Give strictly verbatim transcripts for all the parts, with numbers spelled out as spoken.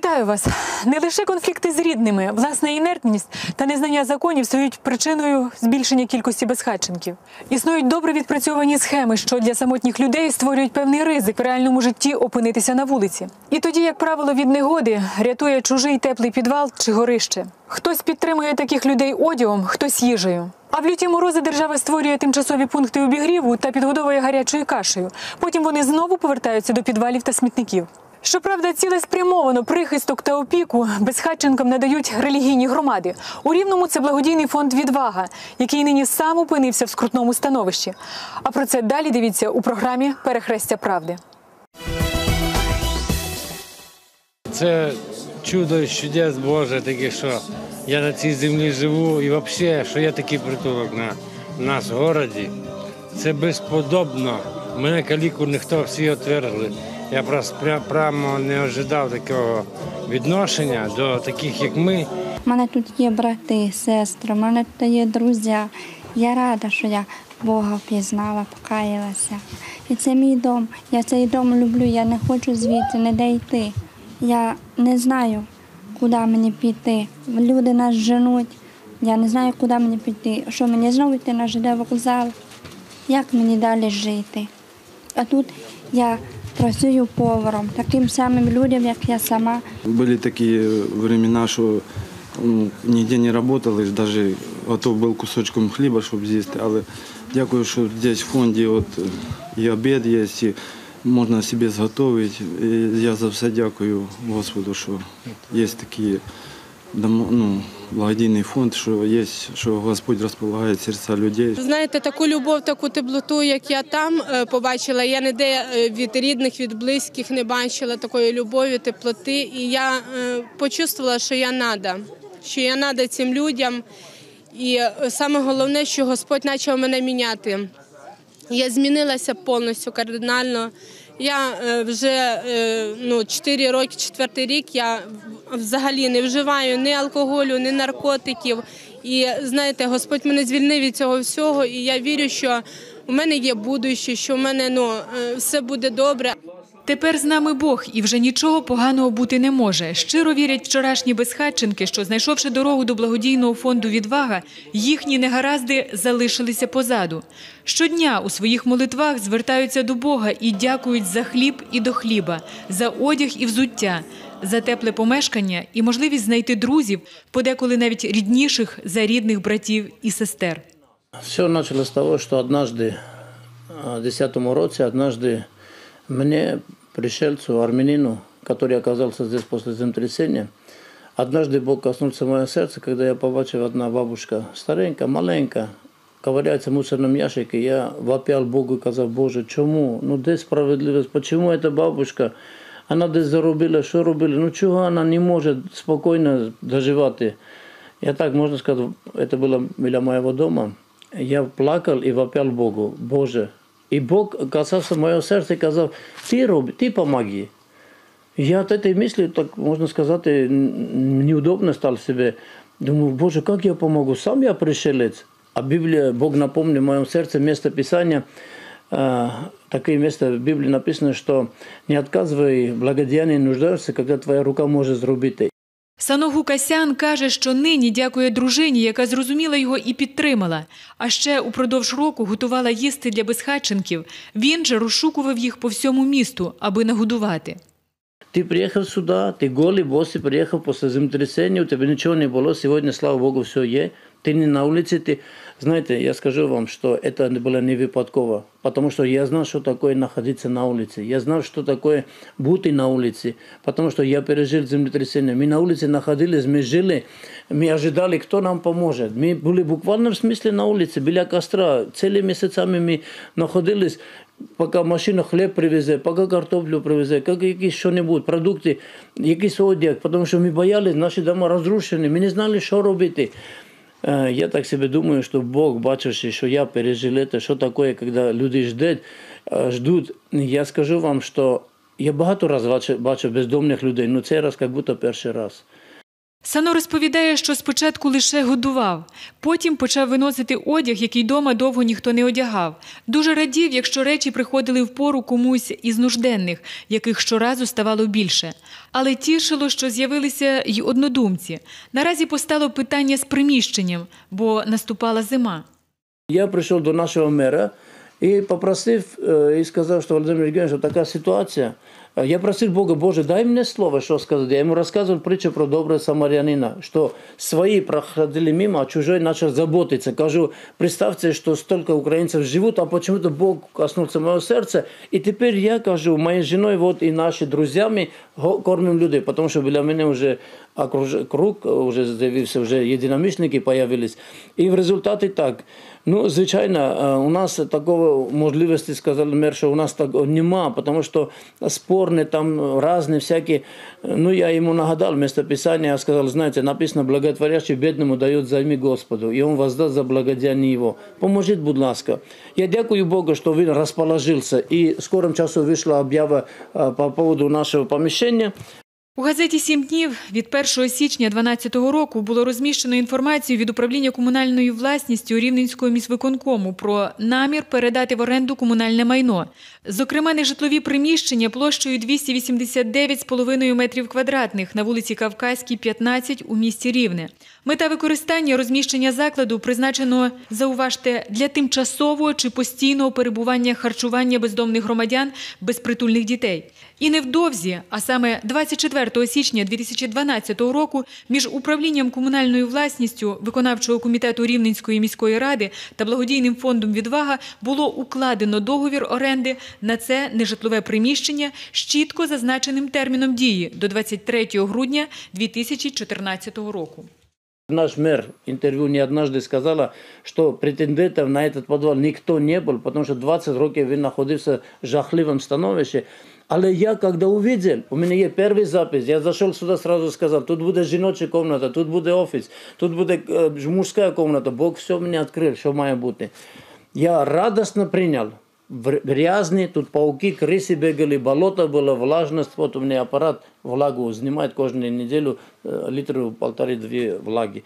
Вітаю вас! Не лише конфлікти з рідними, власна інертність та незнання законів стають причиною збільшення кількості безхатченків. Існують добре відпрацьовані схеми, що для самотніх людей створюють певний ризик в реальному житті опинитися на вулиці. І тоді, як правило, від негоди рятує чужий теплий підвал чи горище. Хтось підтримує таких людей одягом, хтось їжею. А в люті морози держава створює тимчасові пункти обігріву та підгодовує гарячою кашею. Потім вони знову повертаються до підвалів та смітників. Щоправда, цілеспрямовано прихисток та опіку безхатченкам надають релігійні громади. У Рівному це благодійний фонд «Відвага», який нині сам опинився в скрутному становищі. А про це далі дивіться у програмі «Перехрестя правди». Це чудо і чудес Боже таке, що я на цій землі живу і взагалі, що є такий притулок на нас в місті. Це безподобно. Мене каліку ніхто всі отвергли. Я просто прямо не очікував такого відношення до таких, як ми. У мене тут є брати, сестри, у мене тут є друзі. Я рада, що я Бога впізнала, покаялася. І це мій дом. Я цей дом люблю, я не хочу звідси ніде йти. Я не знаю, куди мені піти. Люди нас женуть. Я не знаю, куди мені піти. Що мені знову йти на ЖД вокзал? Як мені далі жити? А тут я працюю поваром, таким самим людям, як я сама. Були такі времена, що ну, ніде не працювали, навіть готов був кусочком хліба, щоб з'їсти. Але дякую, що тут в фонді от, і обід є, і можна собі зготувати. І я за все дякую Господу, що є такий ну, благодійний фонд, що є, що Господь розполагає серця людей. Знаєте, таку любов, таку теплоту, як я там побачила, я ніде від рідних, від близьких не бачила такої любові, теплоти. І я почувствувала, що я надо, що я надо цим людям. І саме головне, що Господь почав мене міняти. Я змінилася повністю, кардинально. Я вже ну, чотири роки, четвертий рік я взагалі не вживаю ні алкоголю, ні наркотиків. І знаєте, Господь мене звільнив від цього всього, і я вірю, що у мене є будуще, що у мене ну, все буде добре. Тепер з нами Бог, і вже нічого поганого бути не може. Щиро вірять вчорашні безхатченки, що, знайшовши дорогу до благодійного фонду «Відвага», їхні негаразди залишилися позаду. Щодня у своїх молитвах звертаються до Бога і дякують за хліб і до хліба, за одяг і взуття, за тепле помешкання і можливість знайти друзів, подеколи навіть рідніших за рідних братів і сестер. Все почалося з того, що однажды, в десятому році, однажды мне, пришельцу, армянину, который оказался здесь после землетрясения, однажды Бог коснулся моего сердца, когда я побачив, одна бабушка, старенька, маленька, ковыряется в мусорном ящике. Я вопял Богу и сказал: Боже, чому? Ну де справедливість? Почему эта бабушка? Она десь заробила, що робила? Ну чого вона не може спокійно доживати? Я так, можна сказати, це було біля моєго дому. Я плакав і вопял Богу: Боже. И Бог касался моего сердца и сказал: ты роби, ты помоги. Я от этой мысли, так можно сказать, неудобно стал себе. Думаю: Боже, как я помогу? Сам я пришелец. А Библия, Бог напомнил в моем сердце место Писания, э, такое место в Библии написано, что не отказывай благодеяние нуждаешься, когда твоя рука может зробити. Саногу Касян каже, що нині дякує дружині, яка зрозуміла його і підтримала. А ще упродовж року готувала їсти для безхатченків. Він же розшукував їх по всьому місту, аби нагодувати. Ти приїхав сюди, ти голий, босий, приїхав після землетрясення, у тебе нічого не було, сьогодні, слава Богу, все є. Ти не на вулиці, ти... Знаєте, я скажу вам, що це було не випадково, тому що я знав, що таке знаходитися на вулиці. Я знав, що таке бути на вулиці, тому що я пережив землетрясення. Ми на вулиці знаходились, ми жили, ми очікували, хто нам допоможе. Ми були буквально в смислі на вулиці, біля костра. Цілі місяцями ми знаходились, поки машина хліб привезе, поки картоплю привезе, поки якісь що-небудь, продукти, якийсь одяг, тому що ми боялися, наші дома розрушені, ми не знали, що робити. Я так себе думаю, що Бог, бачивши, що я пережив це, що таке, коли люди ждуть, ждуть. Я скажу вам, що я багато разів бачив бездомних людей, але цей раз як будто перший раз. Сано розповідає, що спочатку лише годував, потім почав виносити одяг, який дома довго ніхто не одягав. Дуже радів, якщо речі приходили в пору комусь із нужденних, яких щоразу ставало більше. Але тішило, що з'явилися й однодумці. Наразі постало питання з приміщенням, бо наступала зима. Я прийшов до нашого мера і попросив, і сказав, що Володимир Євгенович, така ситуація. Я просил Бога, Боже, дай мне слово, что сказать. Я ему рассказывал притчу про доброго самарянина, что свои проходили мимо, а чужой начал заботиться. Кажу, представьте, что столько украинцев живут, а почему-то Бог коснулся моего сердца. И теперь я, кажу, моей женой вот и наши друзьями кормим людей, потому что для меня уже круг, уже з'явився, вже єдиномишленники появились. І в результаті так. Ну, звичайно, у нас такого можливості, сказали мер, що у нас такого нема, тому що спорні, там різні всякі. Ну, я йому нагадав местописание, я сказал, знаете, написано, благотворящий бедному дает займи Господу, и он воздаст за благодеяние его. Поможіть, будь ласка. Я дякую Богу, що він розположився, і в скором часу вийшла об'ява по поводу нашого поміщення. У газеті «Сім днів» від першого січня дві тисячі дванадцятого року було розміщено інформацію від управління комунальною власністю Рівненського міськвиконкому про намір передати в оренду комунальне майно. Зокрема, нежитлові приміщення площею двісті вісімдесят дев'ять з половиною метрів квадратних на вулиці Кавказькій, п'ятнадцять у місті Рівне. Мета використання розміщення закладу призначено, зауважте, для тимчасового чи постійного перебування харчування бездомних громадян, безпритульних дітей. І невдовзі, а саме двадцять четвертого січня дві тисячі дванадцятого року, між управлінням комунальною власністю виконавчого комітету Рівненської міської ради та благодійним фондом «Відвага» було укладено договір оренди на це нежитлове приміщення з чітко зазначеним терміном дії до двадцять третього грудня дві тисячі чотирнадцятого року. Наш мэр в интервью не однажды сказала, что претендентов на этот подвал никто не был, потому что двадцять років він находился в жахливом становищі. Але я, когда увидел, у меня есть первый запись, я зашел сюда, сразу сказал, тут будет жіноча комната, тут будет офис, тут будет э, мужская комната. Бог все мне открыл, что має бути. Я радостно принял. Грязный, тут пауки, крысы бегали, болото было, влажность. Вот у меня аппарат влагу снимает каждую неделю, э, литров полторы-две влаги.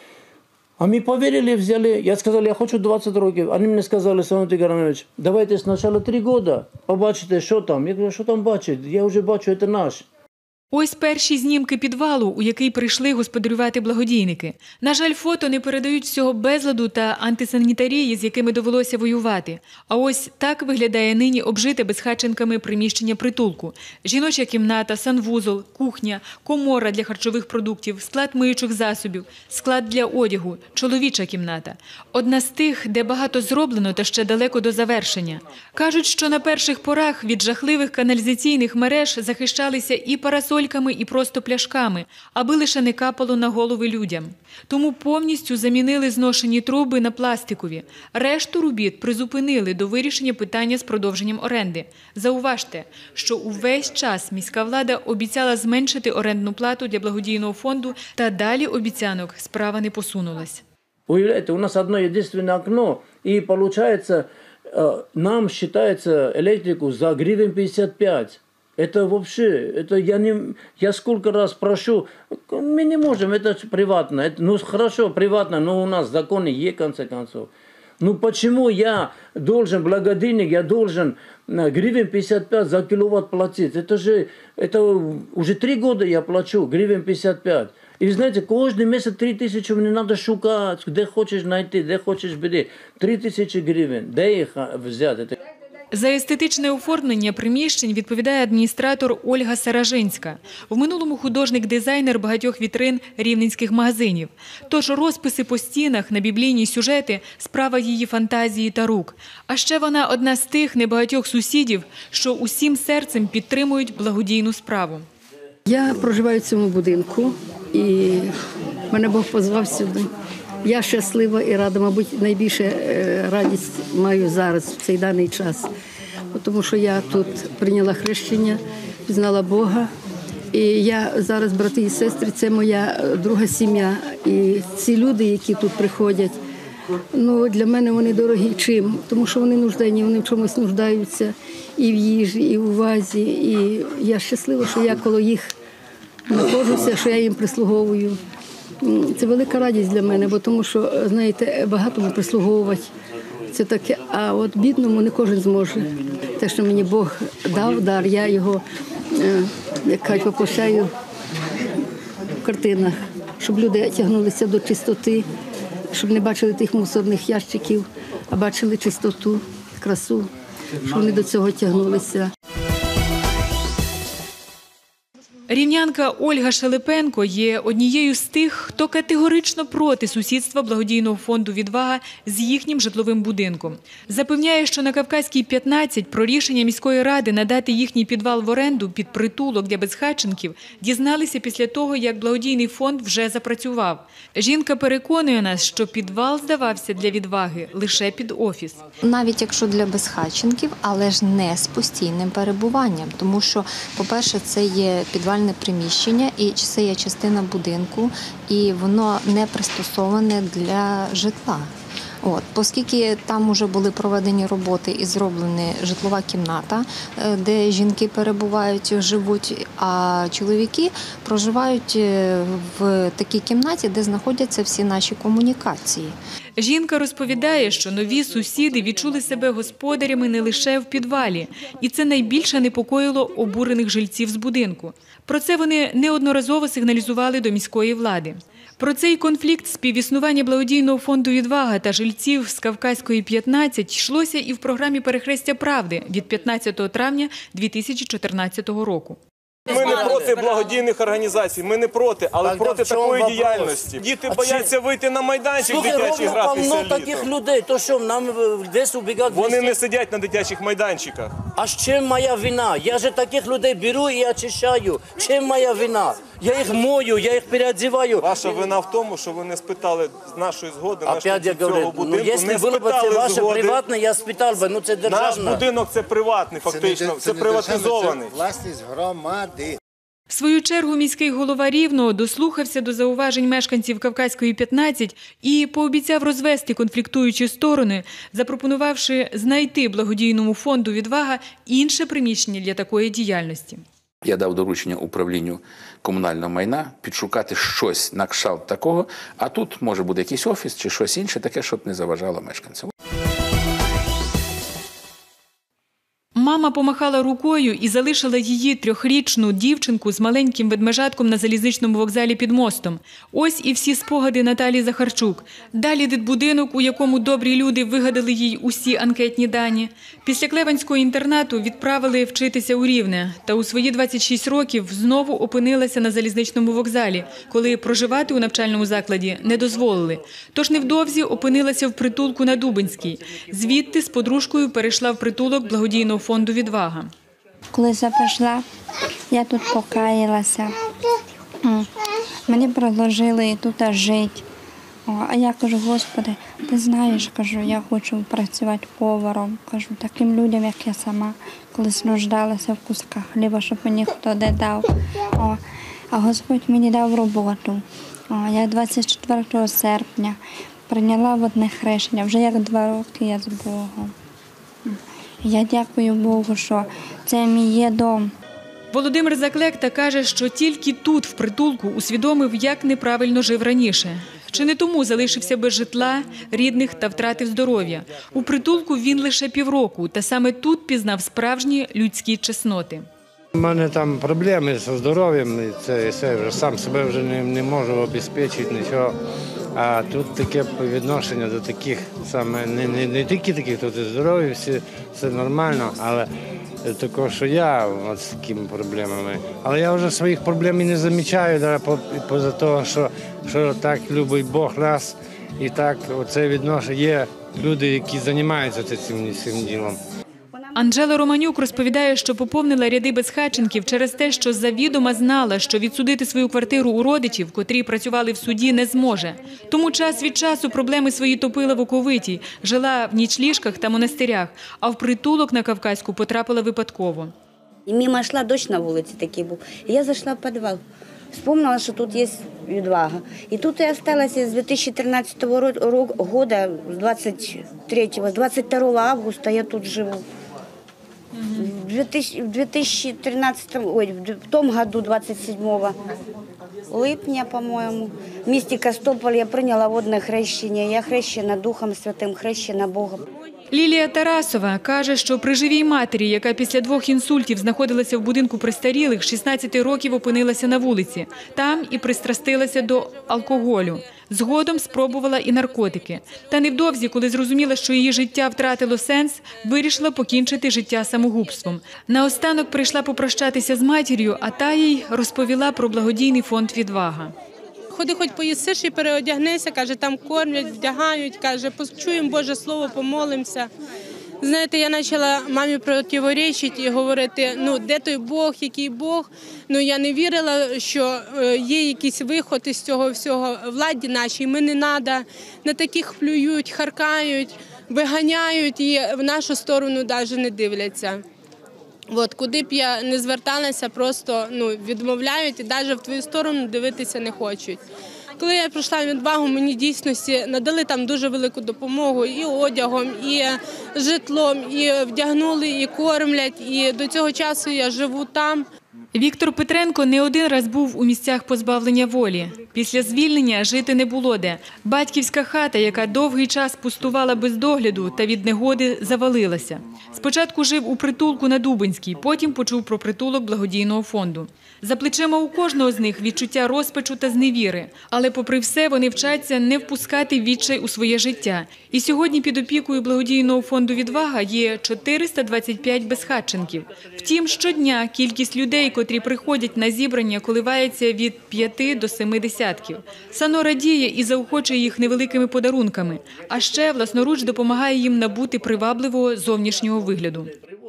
А мы поверили, взяли. Я сказал, я хочу двадцять років. Они мне сказали, Санат Ігорович, давайте сначала три года, побачите, що там. Я говорю, що там бачить? Я вже бачу, це наш. Ось перші знімки підвалу, у який прийшли господарювати благодійники. На жаль, фото не передають всього безладу та антисанітарії, з якими довелося воювати. А ось так виглядає нині обжите безхатченками приміщення притулку. Жіноча кімната, санвузол, кухня, комора для харчових продуктів, склад миючих засобів, склад для одягу, чоловіча кімната. Одна з тих, де багато зроблено та ще далеко до завершення. Кажуть, що на перших порах від жахливих каналізаційних мереж захищалися і парасоль, і просто пляшками, аби лише не капало на голови людям. Тому повністю замінили зношені труби на пластикові. Решту робіт призупинили до вирішення питання з продовженням оренди. Зауважте, що увесь час міська влада обіцяла зменшити орендну плату для благодійного фонду, та далі обіцянок справа не посунулась. Уявляете, у нас одно единственное окно, и получается, нам считается электрику за гривен пятьдесят пять. Это вообще, это я не, я сколько раз прошу, мы не можем, это приватно, это, ну хорошо, приватно, но у нас законы есть, в конце концов. Ну почему я должен, благодійник, я должен гривен пятьдесят пять за киловатт платить? Это же, это уже три года я плачу гривен пятьдесят пять. И знаете, каждый месяц три тысячи мне надо шукать, где хочешь найти, где хочешь бери. Три тысячи гривен, де их взять? Это... За естетичне оформлення приміщень відповідає адміністратор Ольга Саражинська. В минулому художник-дизайнер багатьох вітрин рівненських магазинів. Тож розписи по стінах на біблійні сюжети – справа її фантазії та рук. А ще вона одна з тих небагатьох сусідів, що усім серцем підтримують благодійну справу. Я проживаю в цьому будинку і мене Бог позвав сюди. Я щаслива і рада, мабуть, найбільше радість маю зараз, в цей даний час. Тому що я тут прийняла хрещення, пізнала Бога. І я зараз, брати і сестри, це моя друга сім'я. І ці люди, які тут приходять, ну, для мене вони дорогі чим. Тому що вони нужденні, вони в чомусь нуждаються і в їжі, і в увазі. І я щаслива, що я коло їх знаходжуся, що я їм прислуговую. Це велика радість для мене, бо тому що, знаєте, багатому прислуговувати. Це таке, а от бідному не кожен зможе. Те, що мені Бог дав дар, я його, як кажуть, воплощаю в картинах, щоб люди тягнулися до чистоти, щоб не бачили тих мусорних ящиків, а бачили чистоту, красу, щоб вони до цього тягнулися. Рівнянка Ольга Шелепенко є однією з тих, хто категорично проти сусідства благодійного фонду «Відвага» з їхнім житловим будинком. Запевняє, що на Кавказькій, п'ятнадцять про рішення міської ради надати їхній підвал в оренду під притулок для безхатченків дізналися після того, як благодійний фонд вже запрацював. Жінка переконує нас, що підвал здавався для «Відваги» лише під офіс. Навіть якщо для безхатченків, але ж не з постійним перебуванням. Тому що, по-перше, це є підвал приміщення, і це є частина будинку, і воно не пристосоване для житла. От, оскільки там вже були проведені роботи і зроблена житлова кімната, де жінки перебувають, живуть, а чоловіки проживають в такій кімнаті, де знаходяться всі наші комунікації. Жінка розповідає, що нові сусіди відчули себе господарями не лише в підвалі. І це найбільше непокоїло обурених жильців з будинку. Про це вони неодноразово сигналізували до міської влади. Про цей конфлікт співіснування благодійного фонду «Відвага» та жильців з Кавказької, п'ятнадцять йшлося і в програмі «Перехрестя правди» від п'ятнадцятого травня дві тисячі чотирнадцятого року. Ми не проти благодійних організацій, ми не проти, але так, проти такої діяльності. Діти а бояться чи... вийти на майданчик дитячий гратися літом. Таких людей, то що нам десь убігають? Вони не сидять на дитячих майданчиках. А з чим моя вина? Я же таких людей беру і очищаю. Чим моя вина? Я їх мою, я їх переодіваю. Ваша вина в тому, що ви не спитали з нашої згоди мешканців цього говорю, будинку, ну, якщо не було б це ваше згоди. Приватне, я спитав би, ну це державне. Наш будинок це приватний, фактично, це, це, це приватизований. Це власність громади. В свою чергу міський голова Рівного дослухався до зауважень мешканців Кавказької, п'ятнадцять і пообіцяв розвести конфліктуючі сторони, запропонувавши знайти благодійному фонду «Відвага» інше приміщення для такої діяльності. Я дав доручення управлінню комунального майна підшукати щось на кшталт такого, а тут може буде якийсь офіс чи щось інше таке, щоб не заважало мешканцям. Мама помахала рукою і залишила її трьохрічну дівчинку з маленьким ведмежатком на залізничному вокзалі під мостом. Ось і всі спогади Наталії Захарчук. Далі дитбудинок, у якому добрі люди вигадали їй усі анкетні дані. Після Клевенського інтернату відправили вчитися у Рівне. Та у свої двадцять шість років знову опинилася на залізничному вокзалі, коли проживати у навчальному закладі не дозволили. Тож невдовзі опинилася в притулку на Дубинській. Звідти з подружкою перейшла в притулок благодійного фонду «Відвага». Коли я прийшла, я тут покаялася. Мені предложили тут жити. А я кажу, Господи, ти знаєш, кажу, я хочу працювати поваром. Кажу, таким людям, як я сама, колись нуждалася в кусках хліба, щоб мені хто не дав. А Господь мені дав роботу. Я двадцять четвертого серпня прийняла водне хрещення. Вже як два роки я з Богом. Я дякую Богу, що це мій є дом. Володимир Заклекта каже, що тільки тут, в притулку, усвідомив, як неправильно жив раніше. Чи не тому залишився без житла, рідних та втратив здоров'я. У притулку він лише півроку, та саме тут пізнав справжні людські чесноти. У мене там проблеми зі здоров'ям, це, це вже сам себе вже не, не можу обезпечити нічого. А тут таке відношення до таких, саме не, не, не тільки таких, тут і здорові, всі, все нормально, але також, що я от з такими проблемами. Але я вже своїх проблем і не замічаю, поза того, що, що так любить Бог нас, і так оце відношення. Є люди, які займаються цим, цим ділом. Анжела Романюк розповідає, що поповнила ряди безхатченків через те, що завідомо знала, що відсудити свою квартиру у родичів, котрі працювали в суді, не зможе. Тому час від часу проблеми свої топила в оковитій, жила в нічліжках та монастирях, а в притулок на Кавказьку потрапила випадково. І мимо йшла, дощ на вулиці такий був, і я зайшла в підвал. Вспомнила, що тут є «Відвага». І тут я залишилася з дві тисячі тринадцятого року, з двадцять третього, з двадцять другого августа я тут живу. В две тысячи тринадцатом, ой, в том году, двадцать седьмого липня, по-моему, в місті Костополь я прийняла водне хрещення. Я хрещена Духом Святим, хрещена Богом. Лілія Тарасова каже, що при живій матері, яка після двох інсультів знаходилася в будинку престарілих, шістнадцяти років опинилася на вулиці. Там і пристрастилася до алкоголю. Згодом спробувала і наркотики. Та невдовзі, коли зрозуміла, що її життя втратило сенс, вирішила покінчити життя самогубством. Наостанок прийшла попрощатися з матір'ю, а та їй розповіла про благодійний фонд «Відвага». Ходи, хоч поїсиш і переодягнися, каже, там кормлять, вдягають, каже, почуємо Боже Слово, помолимося. Знаєте, я почала мамі противоречити і говорити, ну, де той Бог, який Бог. Ну, я не вірила, що є якийсь виход із цього всього владі нашій. Ми не треба, на таких плюють, харкають, виганяють і в нашу сторону навіть не дивляться. От, куди б я не зверталася, просто ну, відмовляють і навіть в твою сторону дивитися не хочуть. Коли я прийшла в «Відвагу», мені дійсно надали там дуже велику допомогу і одягом, і житлом, і вдягнули, і кормлять. І до цього часу я живу там. Віктор Петренко не один раз був у місцях позбавлення волі. Після звільнення жити не було де. Батьківська хата, яка довгий час пустувала без догляду та від негоди, завалилася. Спочатку жив у притулку на Дубинській, потім почув про притулок благодійного фонду. За плечима у кожного з них відчуття розпачу та зневіри. Але попри все вони вчаться не впускати відчай у своє життя. І сьогодні під опікою благодійного фонду «Відвага» є чотириста двадцять п'ять безхатченків. Втім, щодня кількість людей, котрі приходять на зібрання, коливається від п'яти до семи десятків. Сано радіє і заохочує їх невеликими подарунками, а ще власноруч допомагає їм набути привабливого зовнішнього вигляду.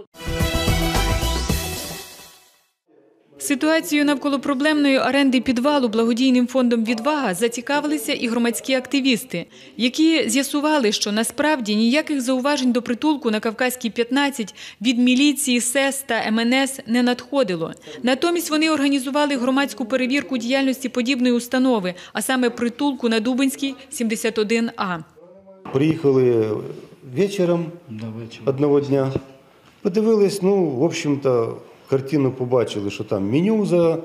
Ситуацією навколо проблемної оренди підвалу благодійним фондом «Відвага» зацікавилися і громадські активісти, які з'ясували, що насправді ніяких зауважень до притулку на Кавказькій, п'ятнадцять від міліції, СЕС та ем ен ес не надходило. Натомість вони організували громадську перевірку діяльності подібної установи, а саме притулку на Дубинській, сімдесят один А. Приїхали вечором одного дня, подивились, ну, в общем-то, картину побачили, що там меню за,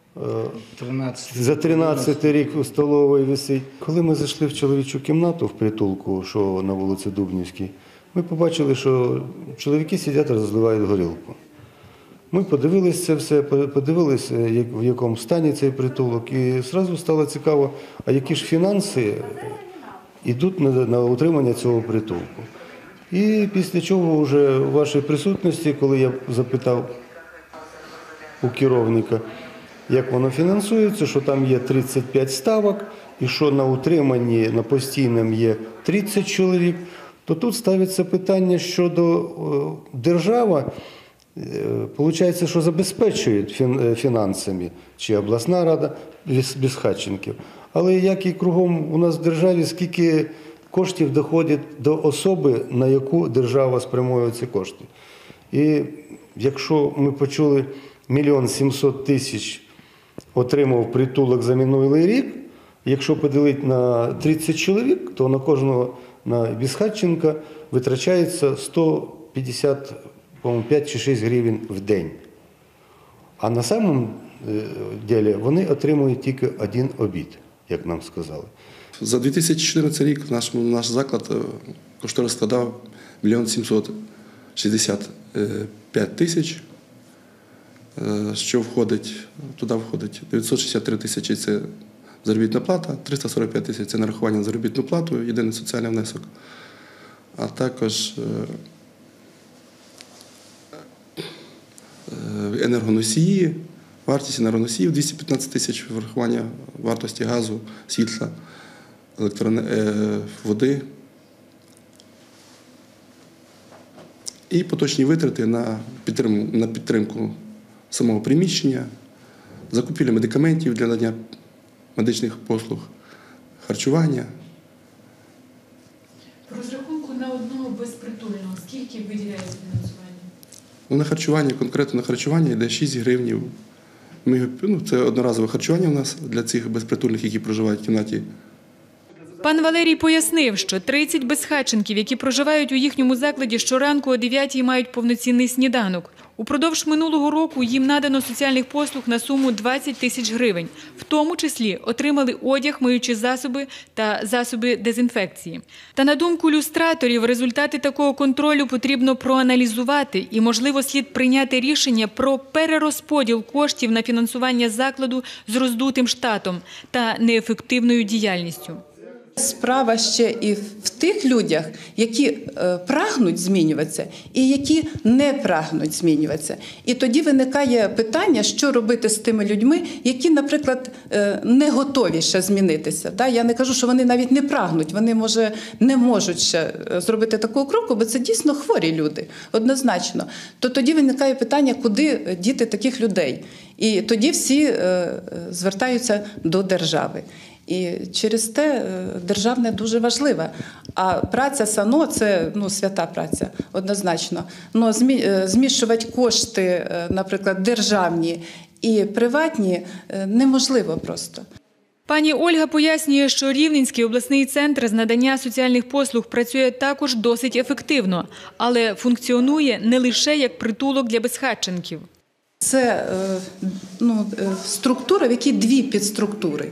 за тринадцятий рік у столовій висить. Коли ми зайшли в чоловічу кімнату в притулку, що на вулиці Дубнівській, ми побачили, що чоловіки сидять і розливають горілку. Ми подивилися це все, подивилися, в якому стані цей притулок, і одразу стало цікаво, а які ж фінанси йдуть на, на утримання цього притулку. І після чого вже у вашій присутності, коли я запитав у керівника, як воно фінансується, що там є тридцять п'ять ставок, і що на утриманні, на постійному є тридцять чоловік, то тут ставиться питання щодо держава, виходить, що забезпечує фінансами, чи обласна рада безхатченків. Але як і кругом у нас в державі, скільки коштів доходить до особи, на яку держава спрямує ці кошти. І якщо ми почули, мільйон сімсот тисяч отримав притулок за минулий рік, якщо поділити на тридцять чоловік, то на кожного на безхатченка витрачається сто п'ятдесят п'ять чи шість гривень в день. А на самому ділі вони отримують тільки один обід, як нам сказали. За дві тисячі чотирнадцятий рік наш, наш заклад кошторис складав мільйон сімсот шістдесят п'ять тисяч, що входить, туди входить дев'ятсот шістдесят три тисячі – це заробітна плата, триста сорок п'ять тисяч – це нарахування на заробітну плату, єдиний соціальний внесок, а також енергоносії, вартість енергоносіїв двісті п'ятнадцять тисяч, врахування вартості газу, світла, електроне... води і поточні витрати на підтримку, на підтримку самого приміщення, закупівля медикаментів для надання медичних послуг, харчування. По розрахунку на одного безпритульного, скільки виділяється фінансування? Ну, на харчування, конкретно на харчування йде шість гривень. Ми, ну, це одноразове харчування у нас для цих безпритульних, які проживають в кімнаті. Пан Валерій пояснив, що тридцять безхатченків, які проживають у їхньому закладі, щоранку о дев'ятій мають повноцінний сніданок. Упродовж минулого року їм надано соціальних послуг на суму двадцять тисяч гривень. В тому числі отримали одяг, миючі засоби та засоби дезінфекції. Та на думку люстраторів, результати такого контролю потрібно проаналізувати і, можливо, слід прийняти рішення про перерозподіл коштів на фінансування закладу з роздутим штатом та неефективною діяльністю. Справа ще і в тих людях, які е, прагнуть змінюватися і які не прагнуть змінюватися. І тоді виникає питання, що робити з тими людьми, які, наприклад, е, не готові ще змінитися. Да? Я не кажу, що вони навіть не прагнуть, вони, може, не можуть ще зробити такого кроку, бо це дійсно хворі люди, однозначно. То тоді виникає питання, куди діти таких людей. І тоді всі е, звертаються до держави. І через те державне дуже важливе. А праця САНО – це ну, свята праця, однозначно. Но змішувати кошти, наприклад, державні і приватні неможливо просто. Пані Ольга пояснює, що Рівненський обласний центр з надання соціальних послуг працює також досить ефективно, але функціонує не лише як притулок для безхатченків. Це ну, структура, в якій дві підструктури.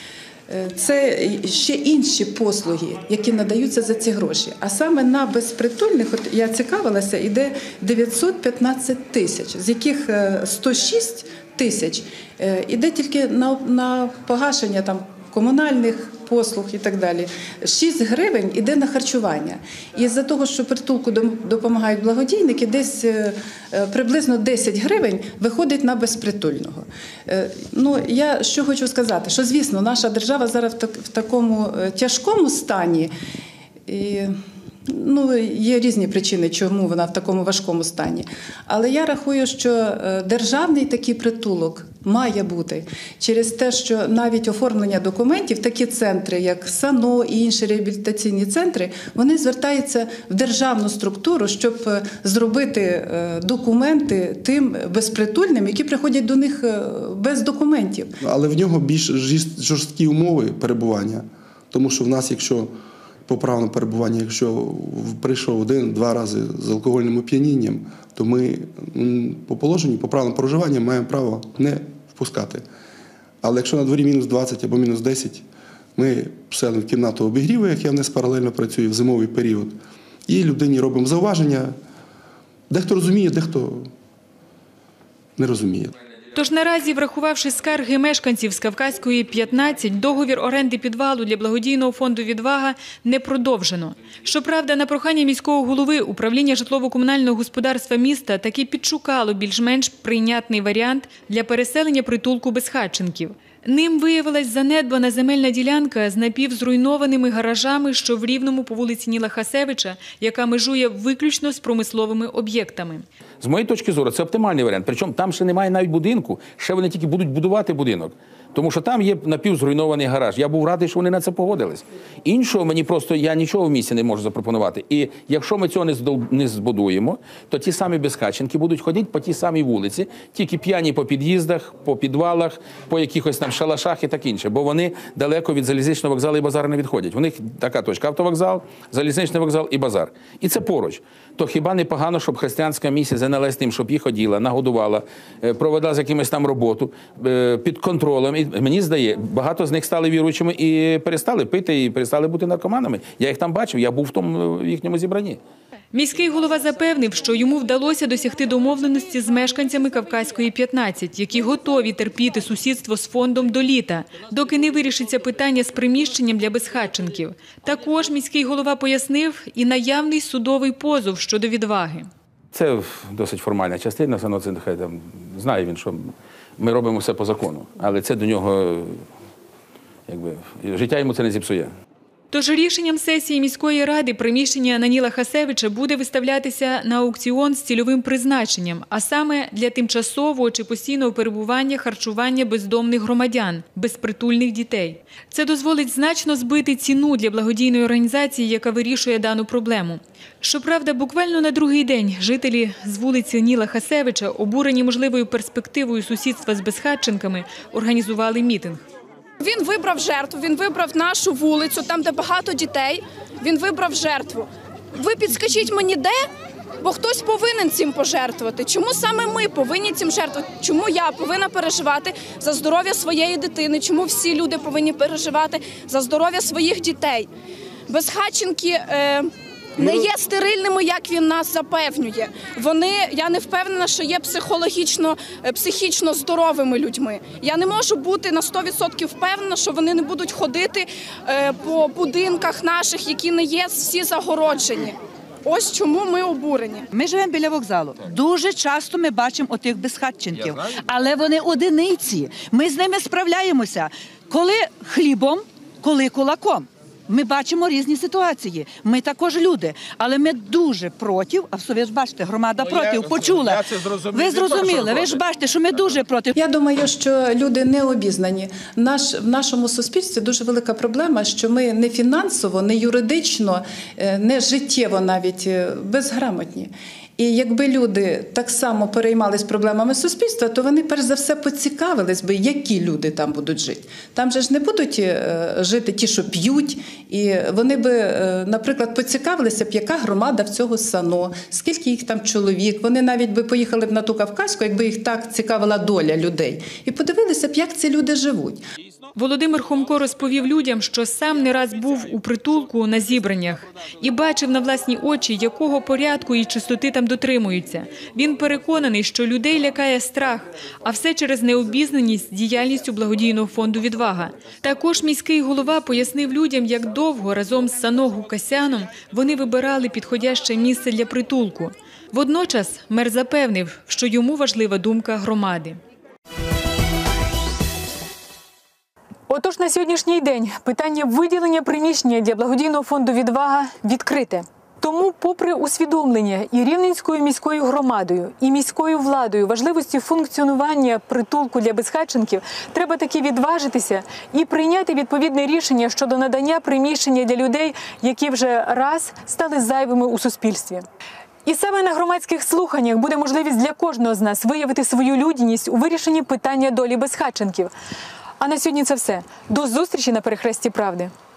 Це ще інші послуги, які надаються за ці гроші. А саме на безпритульних, от я цікавилася, йде дев'ятсот п'ятнадцять тисяч, з яких сто шість тисяч йде тільки на, на погашення там, комунальних послуг і так далі. шість гривень йде на харчування. І з-за того, що притулку допомагають благодійники, десь приблизно десять гривень виходить на безпритульного. Ну, я що хочу сказати, що, звісно, наша держава зараз в такому тяжкому стані, і ну, є різні причини, чому вона в такому важкому стані. Але я рахую, що державний такий притулок має бути через те, що навіть оформлення документів, такі центри, як САНО і інші реабілітаційні центри, вони звертаються в державну структуру, щоб зробити документи тим безпритульним, які приходять до них без документів. Але в нього більш жорсткі умови перебування, тому що в нас, якщо по правилам перебування, якщо прийшов один-два рази з алкогольним оп'янінням, то ми по положенню, по правилам проживання маємо право не впускати. Але якщо на дворі мінус двадцять або мінус десять, ми вселимо в кімнату обігріву, як я в нас паралельно працюю в зимовий період, і людині робимо зауваження. Дехто розуміє, дехто не розуміє. Тож наразі, врахувавши скарги мешканців з Кавказької п'ятнадцять, договір оренди підвалу для благодійного фонду «Відвага» не продовжено. Щоправда, на прохання міського голови управління житлово-комунального господарства міста таки підшукало більш-менш прийнятний варіант для переселення притулку безхатченків. Ним виявилась занедбана земельна ділянка з напівзруйнованими гаражами, що в Рівному по вулиці Ніла Хасевича, яка межує виключно з промисловими об'єктами. З моєї точки зору, це оптимальний варіант. Причому там ще немає навіть будинку, ще вони тільки будуть будувати будинок. Тому що там є напівзруйнований гараж. Я був радий, що вони на це погодились. Іншого мені просто, я нічого в місті не можу запропонувати. І якщо ми цього не збудуємо, то ті самі безхатченки будуть ходити по тій самій вулиці, тільки п'яні по під'їздах, по підвалах, по якихось там шалашах і так інше. Бо вони далеко від залізничного вокзалу і базару не відходять. У них така точка: автовокзал, залізничний вокзал і базар. І це поруч. То хіба не погано, щоб християнська місія зайнялась тим, щоб їх ходила, нагодувала, провела з якимось там роботу, під контролем. І мені здається, багато з них стали віруючими і перестали пити, і перестали бути наркоманами. Я їх там бачив, я був в тому в їхньому зібранні. Міський голова запевнив, що йому вдалося досягти домовленості з мешканцями Кавказької п'ятнадцять, які готові терпіти сусідство з фондом до літа, доки не вирішиться питання з приміщенням для безхатченків. Також міський голова пояснив і наявний судовий позов щодо відваги. Це досить формальна частина, все одно це нехай там знає він, що ми робимо все по закону, але це до нього, якби, життя йому це не зіпсує. Тож рішенням сесії міської ради приміщення на Ніла Хасевича буде виставлятися на аукціон з цільовим призначенням, а саме для тимчасового чи постійного перебування, харчування бездомних громадян, безпритульних дітей. Це дозволить значно збити ціну для благодійної організації, яка вирішує дану проблему. Щоправда, буквально на другий день жителі з вулиці Ніла Хасевича, обурені можливою перспективою сусідства з безхатченками, організували мітинг. Він вибрав жертву, він вибрав нашу вулицю, там, де багато дітей, він вибрав жертву. Ви підскажіть мені, де? Бо хтось повинен цим пожертвувати. Чому саме ми повинні цим жертвувати? Чому я повинна переживати за здоров'я своєї дитини? Чому всі люди повинні переживати за здоров'я своїх дітей? Безхатченки е, не є стерильними, як він нас запевнює. Вони, я не впевнена, що є психологічно, психічно здоровими людьми. Я не можу бути на сто відсотків впевнена, що вони не будуть ходити е, по будинках наших, які не є всі загороджені. Ось чому ми обурені. Ми живемо біля вокзалу. Дуже часто ми бачимо отих безхатченків, але вони одиниці. Ми з ними справляємося. Коли хлібом, коли кулаком. Ми бачимо різні ситуації. Ми також люди, але ми дуже проти, а ви ж бачите, громада проти, почула. Ви зрозуміли, ви ж бачите, що ми дуже проти. Я думаю, що люди не обізнані. Наш, в нашому суспільстві дуже велика проблема, що ми не фінансово, не юридично, не життєво навіть безграмотні. І якби люди так само переймались проблемами суспільства, то вони перш за все поцікавились би, які люди там будуть жити. Там же ж не будуть жити ті, що п'ють, і вони би, наприклад, поцікавилися б, яка громада в цього САНО, скільки їх там чоловік. Вони навіть би поїхали б на ту Кавказьку, якби їх так цікавила доля людей. І подивилися б, як ці люди живуть. Володимир Хомко розповів людям, що сам не раз був у притулку на зібраннях і бачив на власні очі, якого порядку і чистоти там дотримуються. Він переконаний, що людей лякає страх, а все через необізнаність діяльністю благодійного фонду «Відвага». Також міський голова пояснив людям, як довго разом з САНО Гукасяном вони вибирали підходяще місце для притулку. Водночас мер запевнив, що йому важлива думка громади. Отож, на сьогоднішній день питання виділення приміщення для благодійного фонду «Відвага» відкрите. Тому, попри усвідомлення і Рівненською міською громадою, і міською владою важливості функціонування притулку для безхатченків, треба таки відважитися і прийняти відповідне рішення щодо надання приміщення для людей, які вже раз стали зайвими у суспільстві. І саме на громадських слуханнях буде можливість для кожного з нас виявити свою людяність у вирішенні питання долі безхатченків. А на сьогодні це все. До зустрічі на перехресті правди.